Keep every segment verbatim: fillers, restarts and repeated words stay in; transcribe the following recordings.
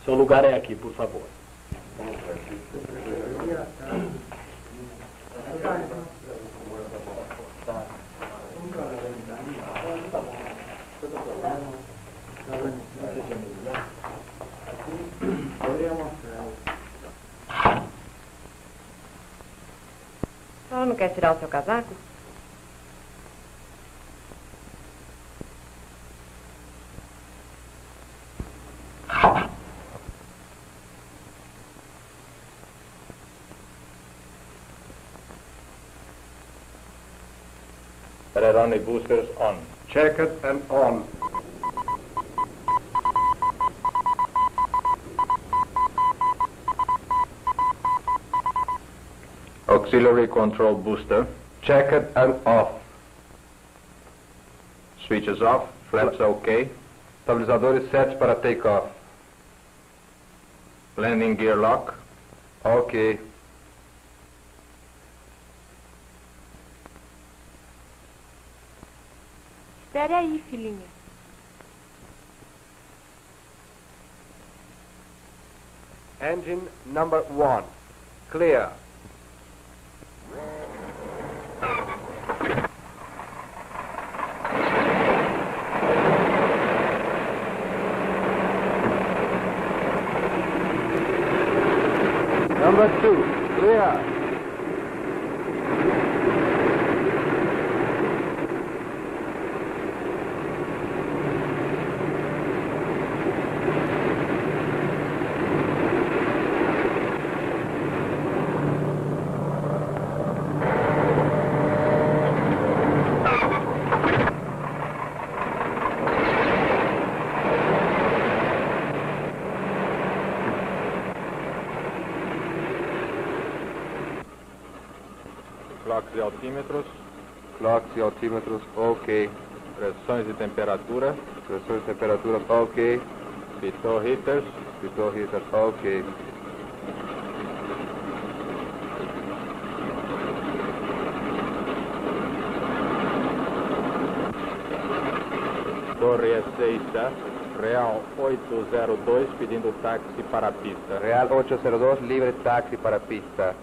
Seu lugar é aqui, por favor. Só não quer tirar o seu casaco? Runway boosters on. Checked and on. Auxiliary control booster. Checked and off. Switches off. Flaps OK. Estabilizadores sets para take-off. Landing gear lock. OK. Espere aí, filhinha. Engine number one. Clear. Number two. Clear. Clocks e altímetros. Clocks e altímetros, OK. Pressões e temperatura. Pressões e temperaturas, OK. Pitot heaters. Pitot heaters, OK. Torre E seis, Real oito zero dois, pedindo táxi para a pista. Real oito zero dois, livre táxi para a pista.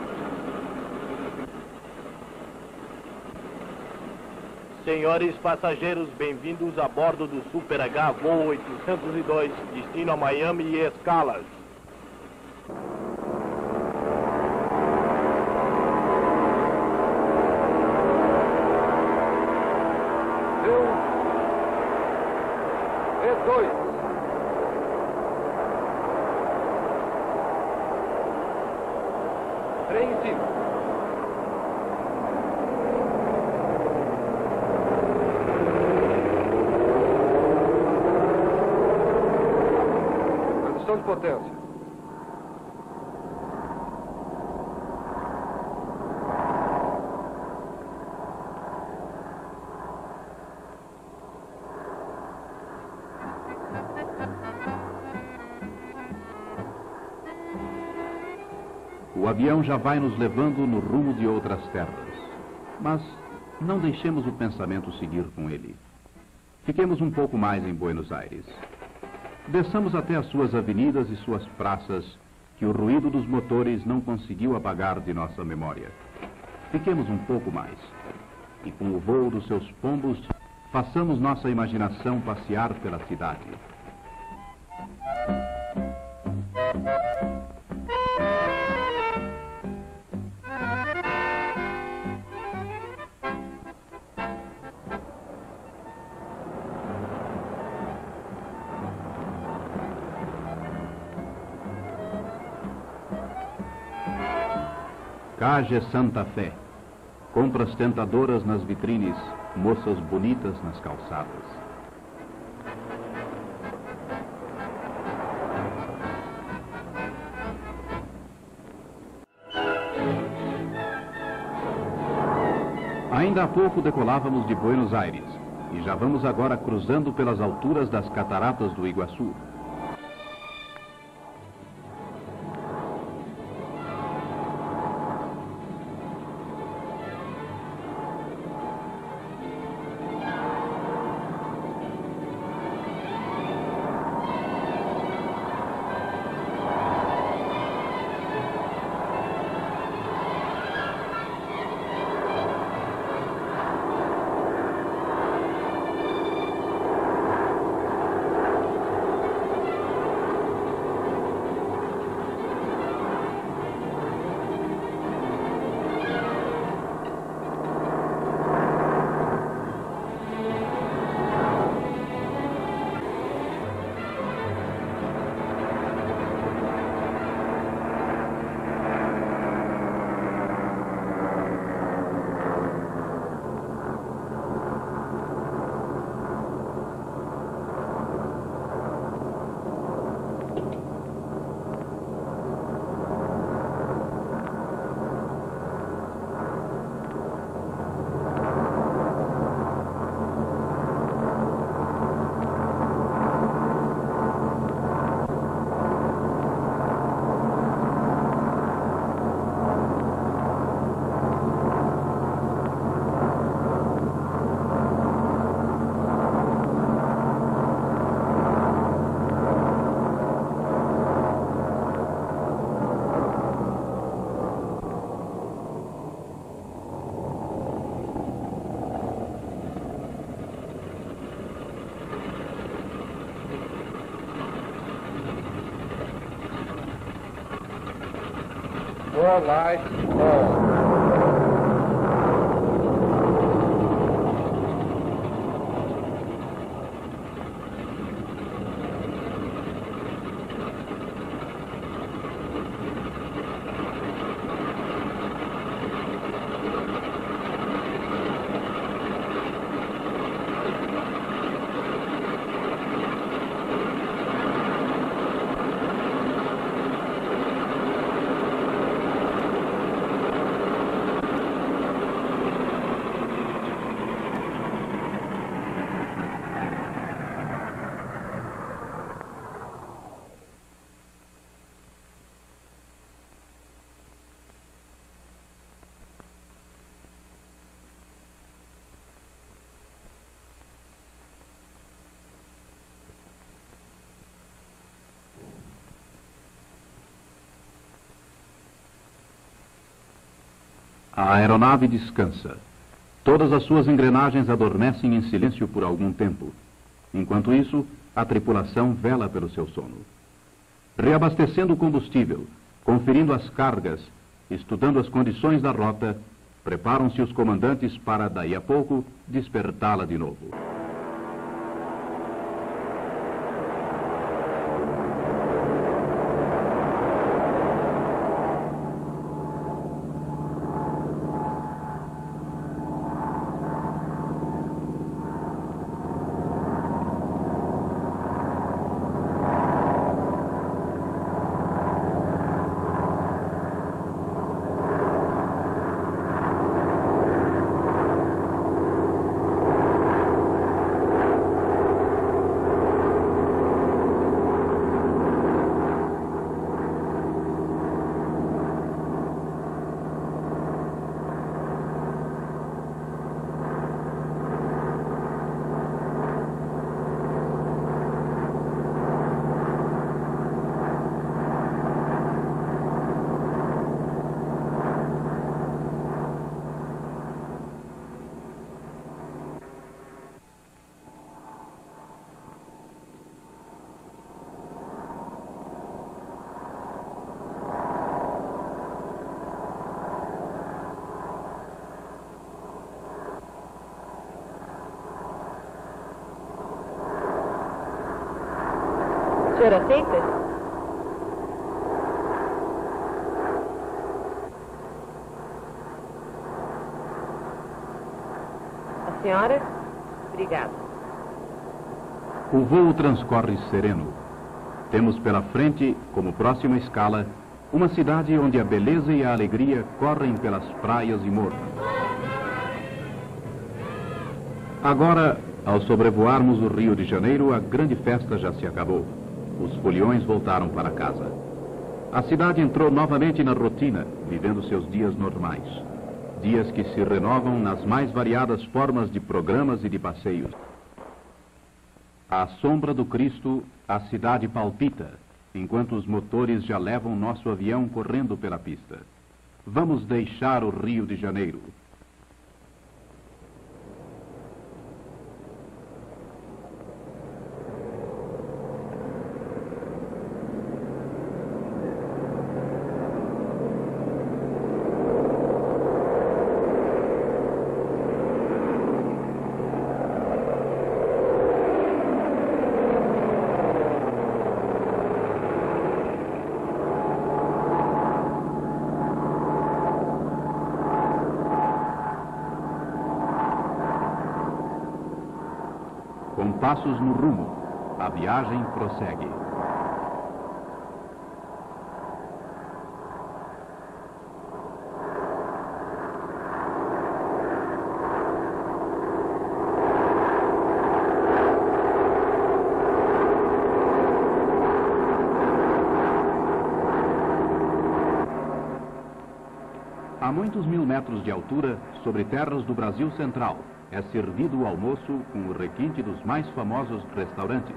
Senhores passageiros, bem-vindos a bordo do Super H voo oitocentos e dois, destino a Miami e escalas. E dois. Trem em cima. Redução de potência. O avião já vai nos levando no rumo de outras terras. Mas não deixemos o pensamento seguir com ele. Fiquemos um pouco mais em Buenos Aires. Desçamos até as suas avenidas e suas praças, que o ruído dos motores não conseguiu apagar de nossa memória. Fiquemos um pouco mais. E com o voo dos seus pombos, façamos nossa imaginação passear pela cidade. Cage Santa Fé. Compras tentadoras nas vitrines, moças bonitas nas calçadas. Ainda há pouco decolávamos de Buenos Aires e já vamos agora cruzando pelas alturas das cataratas do Iguaçu. Four lights, all. A aeronave descansa. Todas as suas engrenagens adormecem em silêncio por algum tempo. Enquanto isso, a tripulação vela pelo seu sono. Reabastecendo o combustível, conferindo as cargas, estudando as condições da rota, preparam-se os comandantes para, daí a pouco, despertá-la de novo. O senhor aceita? A senhora? Obrigada. O voo transcorre sereno. Temos pela frente, como próxima escala, uma cidade onde a beleza e a alegria correm pelas praias e morros. Agora, ao sobrevoarmos o Rio de Janeiro, a grande festa já se acabou. Os foliões voltaram para casa. A cidade entrou novamente na rotina, vivendo seus dias normais. Dias que se renovam nas mais variadas formas de programas e de passeios. À sombra do Cristo, a cidade palpita, enquanto os motores já levam nosso avião correndo pela pista. Vamos deixar o Rio de Janeiro. Com passos no rumo, a viagem prossegue. A muitos mil metros de altura, sobre terras do Brasil Central, é servido o almoço com o requinte dos mais famosos restaurantes.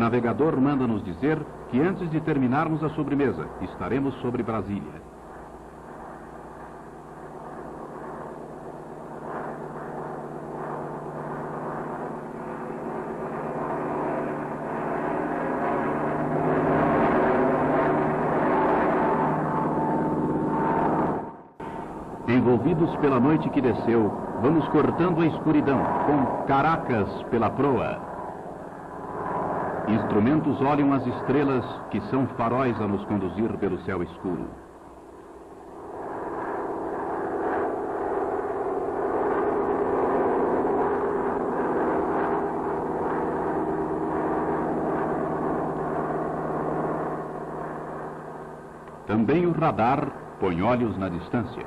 navegador manda nos dizer que antes de terminarmos a sobremesa, estaremos sobre Brasília. Envolvidos pela noite que desceu, vamos cortando a escuridão, com Caracas pela proa. Instrumentos olham as estrelas, que são faróis a nos conduzir pelo céu escuro. Também o radar põe olhos na distância.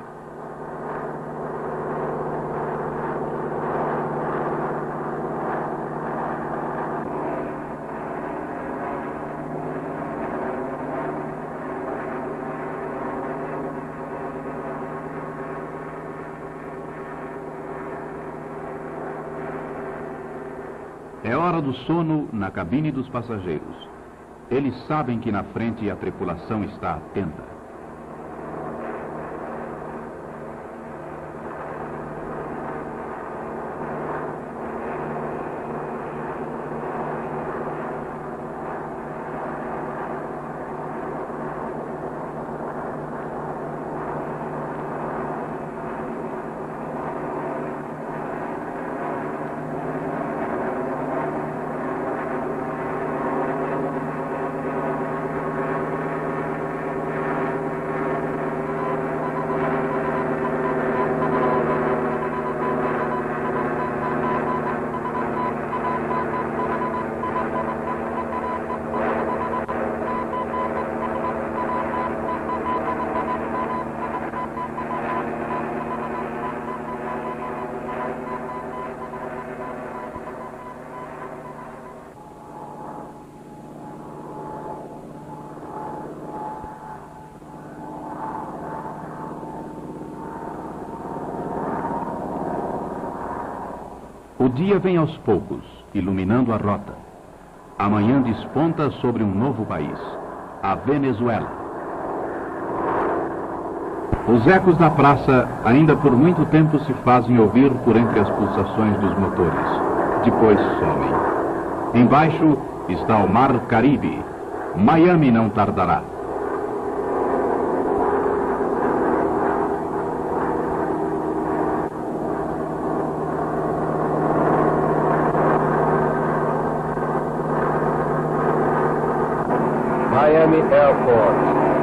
É hora do sono na cabine dos passageiros. Eles sabem que na frente a tripulação está atenta. O dia vem aos poucos, iluminando a rota. Amanhã desponta sobre um novo país, a Venezuela. Os ecos da praça ainda por muito tempo se fazem ouvir por entre as pulsações dos motores. Depois somem. Embaixo está o Mar Caribe. Miami não tardará. Miami Airport.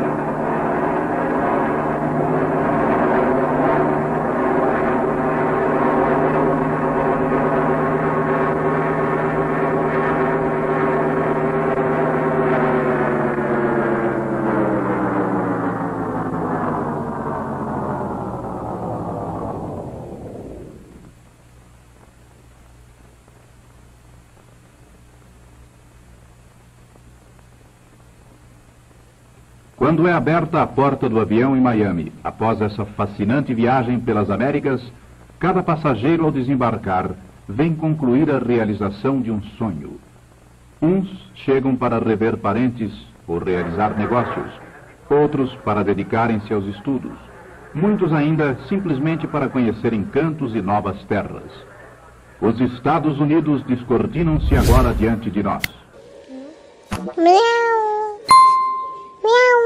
Quando é aberta a porta do avião em Miami, após essa fascinante viagem pelas Américas, cada passageiro ao desembarcar vem concluir a realização de um sonho. Uns chegam para rever parentes ou realizar negócios, outros para dedicarem-se aos estudos, muitos ainda simplesmente para conhecer encantos e novas terras. Os Estados Unidos descortinam-se agora diante de nós. Miau. Miau.